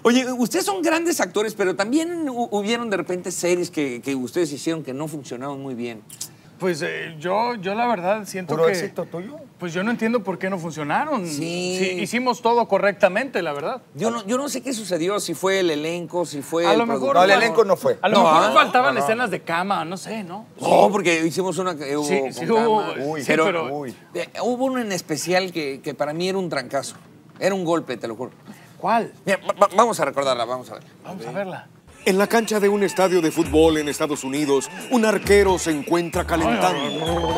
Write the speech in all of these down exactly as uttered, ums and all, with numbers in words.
Oye, ustedes son grandes actores, pero también hubieron de repente series que, que ustedes hicieron que no funcionaron muy bien. Pues eh, yo, yo la verdad siento ¿Puro que... éxito tuyo? Pues yo no entiendo por qué no funcionaron. Sí. Sí, hicimos todo correctamente, la verdad. Yo no, yo no sé qué sucedió, si fue el elenco, si fue A el lo mejor... No, el bueno, elenco no fue. A lo No, mejor ¿ah? faltaban No, no. escenas de cama, no sé, ¿no? No, porque hicimos una que hubo Sí, con sí hubo. cama. Uy, sí, pero, pero... Uy. eh, hubo uno en especial que, que para mí era un trancazo. Era un golpe, te lo juro. ¿Cuál? Mira, va- vamos a recordarla, vamos a ver. Vamos a verla. En la cancha de un estadio de fútbol en Estados Unidos, un arquero se encuentra calentando.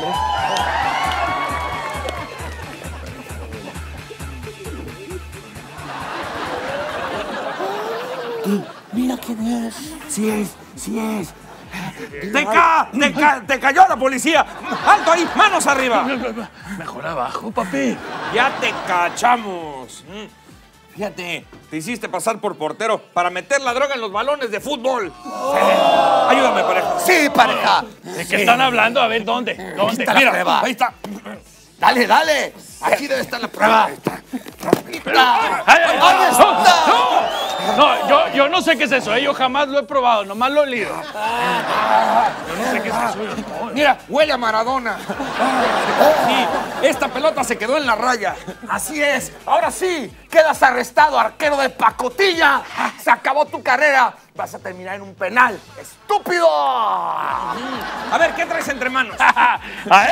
Mira quién es. Sí es, sí es. ¡Te, ca te, ca ¡Te cayó la policía! ¡Alto ahí! ¡Manos arriba! Mejor abajo, papi. ¡Ya te cachamos! Fíjate, te hiciste pasar por portero para meter la droga en los balones de fútbol. Ayúdame, pareja. ¡Sí, pareja! ¿De qué están hablando? A ver, ¿dónde? ¿Dónde? está la Mira, prueba. ahí está. ¡Dale, dale! Aquí debe estar la prueba. ¡Ay, ay, ay! ¡No! ¡No! No, yo, yo no sé qué es eso, ¿eh? Yo jamás lo he probado, nomás lo he olido. Yo no sé qué es eso. No. Mira, huele a Maradona. Sí, esta pelota se quedó en la raya. Así es. Ahora sí, quedas arrestado, arquero de pacotilla. Se acabó tu carrera. Vas a terminar en un penal. ¡Estúpido! A ver, ¿qué traes entre manos? ¡A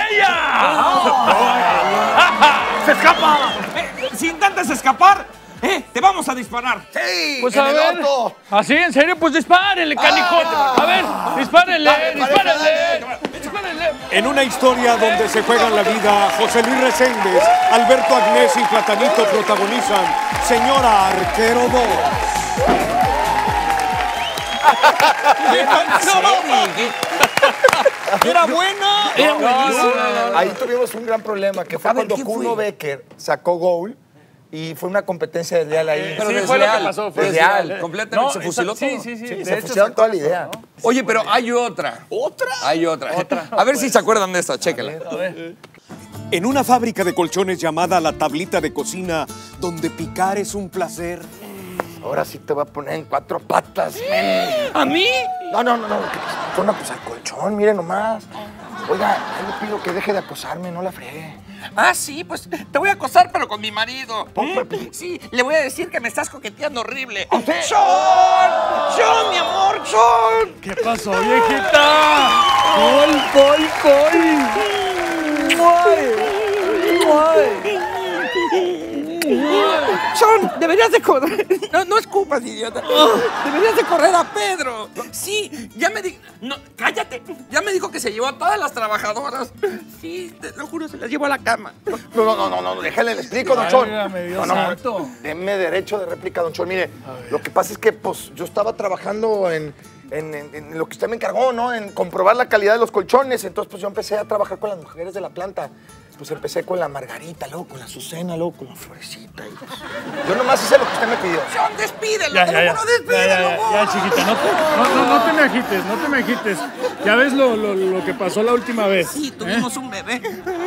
ella! ¡Se escapa! Eh, si intentas escapar, eh, te vamos a disparar. ¡Sí! Pues en a el ver. orto. ¿Así? ¿En serio? Pues dispárenle, canijo. Ah. A ver, dispárenle, Dale, pareja, dispárenle. Dispárenle. En una historia donde se juegan la vida, José Luis Reséndez, Alberto Agnés y Platanito protagonizan Señora Arquero dos. Era buena. Era buenísima. Ahí tuvimos un gran problema, que fue A ver, cuando ¿qué Kuno fue? Becker sacó gol y fue una competencia desleal ahí. Pero Sí, desleal, fue lo que pasó. Fue desleal. desleal. Completamente, se esa- fusiló sí, todo. Sí, sí, Sí, de se hecho, fusilaron toda la idea. Oye, pero hay otra. ¿Otra? Hay otra. A ver si se acuerdan de esta, chéquela. A ver. En una fábrica de colchones llamada La Tablita de Cocina, donde picar es un placer. Ahora sí te voy a poner en cuatro patas, men. ¿A mí? No, no, no, no. ¿Qué pasa? Con una cosa al colchón, mire nomás. Oiga, yo le pido que deje de acosarme, no la fregue. Ah, sí, pues te voy a acosar, pero con mi marido. ¿Por qué? ¿Eh? Sí, le voy a decir que me estás coqueteando horrible. ¿A usted? ¡John! ¡John, mi amor! ¡John! ¿Qué pasó, viejita? ¡Gol, gol, gol! ¡Muay! ¡Muay! John, deberías de correr. No, no escupas, idiota. Deberías de correr a Pedro. Sí, ya me dijo. No, cállate. Ya me dijo que se llevó a todas las trabajadoras. Sí, te lo juro, se las llevó a la cama. No, no, no, no, no, déjale, le explico, don Chol. Válgame Dios No, no, santo. denme derecho de réplica, don Chol. Mire, lo que pasa es que, pues, yo estaba trabajando en, en, en- en lo que usted me encargó, ¿no? En comprobar la calidad de los colchones. Entonces, pues, yo empecé a trabajar con las mujeres de la planta. Pues empecé con la Margarita, luego con la Azucena, luego con la Florecita. Y, pues, yo nomás hice lo que usted me pidió. John, despídelo. Ya, te ya, lo ya. juro, Ya, despídelo. ya, ya, ya, chiquita, no te, no, no, no te me agites, no te me agites. Ya ves lo, lo, lo que pasó la última vez. Sí, tuvimos un bebé.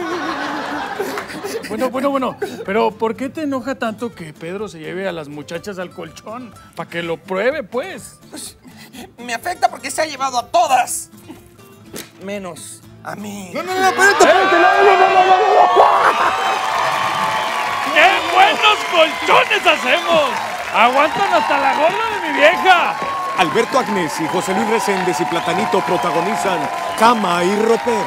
Bueno, bueno, bueno. Pero ¿por qué te enoja tanto que Pedro se lleve a las muchachas al colchón? Para que lo pruebe, pues. Me afecta porque se ha llevado a todas. Menos a mí. No, no, no, espérate, espérate, no, no, no, no, no, ¡Qué buenos colchones hacemos! ¡Aguantan hasta la gorda de mi vieja! Alberto Agnés y José Luis Reséndez y Platanito protagonizan Cama y Ropero.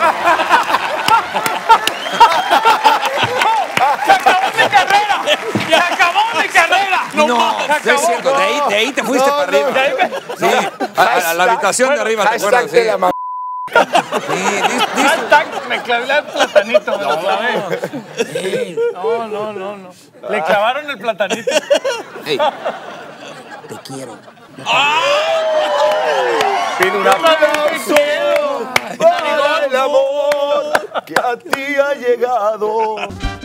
¡Se acabó mi carrera! ¡Se acabó mi carrera! No, se no es acabó. cierto. De ahí, de ahí te fuiste No, para no, arriba. de ahí Sí, a, a la habitación de arriba, ¿te Hashtag acuerdas? te Sí. la mam- Sí, dis- dis- Hashtag, me clavé al platanito, me lo clavé. No, no, no, no. Le clavaron el platanito. Ey, te quiero. Pide una ¡Te quiero! para el amor que a ti ha llegado.